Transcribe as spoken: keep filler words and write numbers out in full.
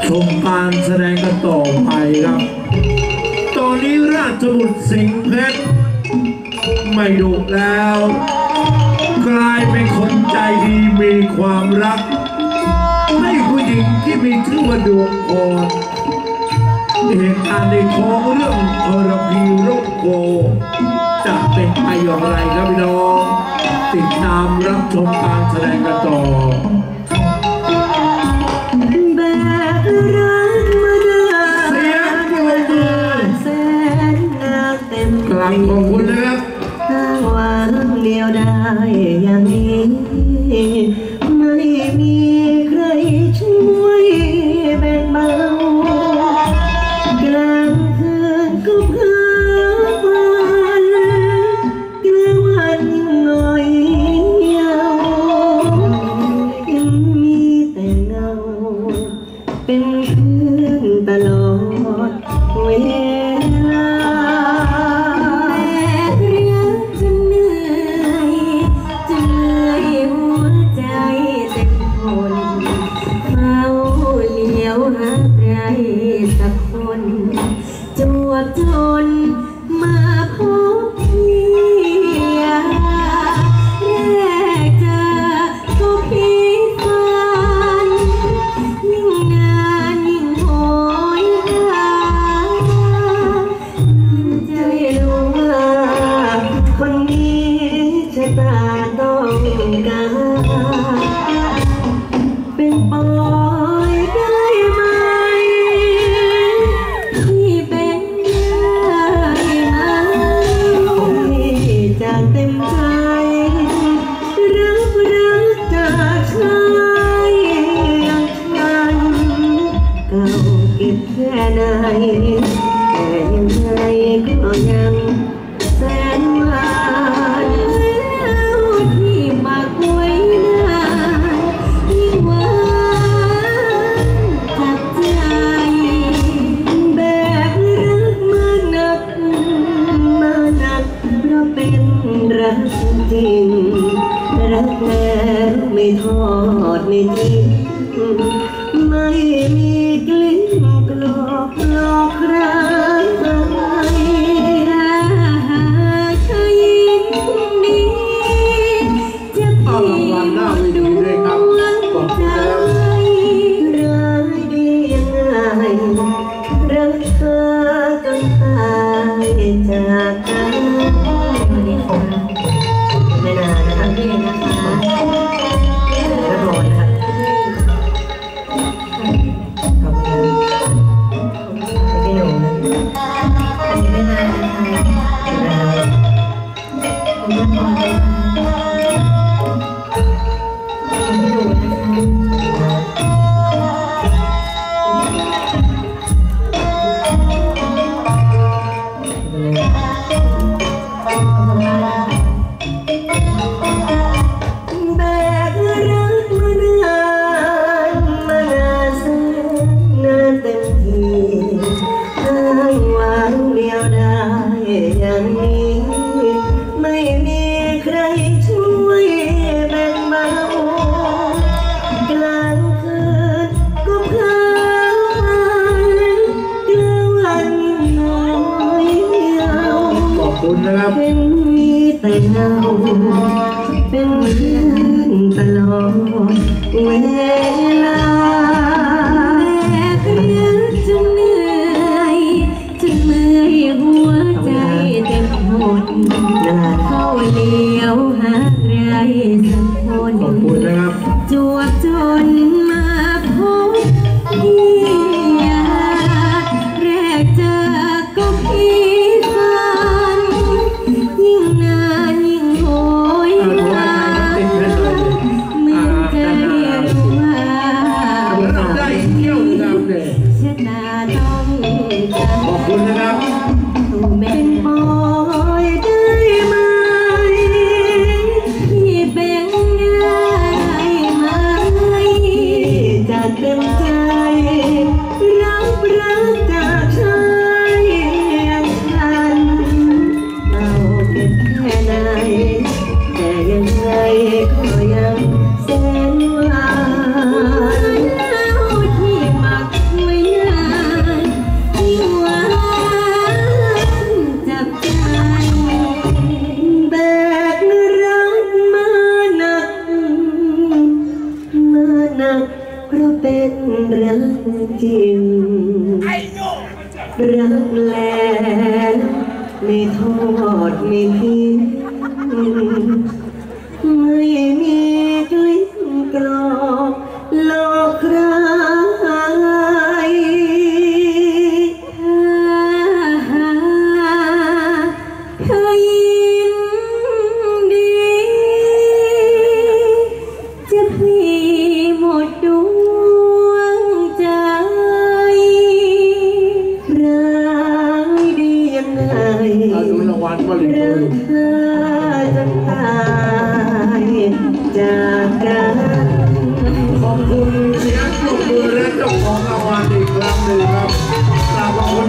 ชมการแสดงกันต่อไปครับตอนนี้ราชบุตรสิงห์เพชรไม่ดุแล้วกลายเป็นคนใจดีมีความรักให้ผู้หญิงที่มีชื่อว่าดวงพรเหตุการณ์ในท้องเรื่องอรพีโรคโกจะเป็นไปอย่างไรครับพี่น้องติดตามรับชมการแสดงกันต่อแบกรักมาได้เสียงปรบมือแสนนาเต็มกลับขอบคุณนะครับถ้าวันเดียวได้อย่างนี้ไม่มีใครช่วยแบ่งเบากลางคืนก็เพ้อฝันกลางวันหน่อยเยายังมีแต่เงาเป็นเพื่อนตลอดเวลาแต่รักจนเหนื่อยจนเหนื่อยหัวใจเต็มทนเฝ้าเลี้ยวหาใครสักคนจวบจนมาพบพี่แรกเจอก็พี่ฝันยิ่งนานยิ่งโหยหาใจรู้ว่าคนนี้ชะตาต้องการเป็นปอยได้ไหมที่เป็นได้ไหมจากเต็มใจรักรักจากชายอย่างฉันเก่าเก็บแค่ไหนแต่ยังไงก็ยังแสนหวานแล้วที่หมักไว้นานยิ่งหวานจับใจแบกรักมาหนักมาหนักเพราะเป็นรักจริงรักแล้วไม่ทอดไม่ทิ้งไม่มีกลิ่นกลอกหลอกใครรัเพราะเป็นรักจริงรักแล้วไม่ทอดไม่ทิ้งไม่มีกลิ้นกลอกหลอกใครถ้าเธอยินดีจะพลีหมดดวงใจร้ายดียังไงถ้าดูรางวัลก็เลยรักเธอจนตายจากกันขอบคุณเสียงปรบมือและเจ้าของรางวัลอีกครั้งหนึ่งครับกราบขอบคุณ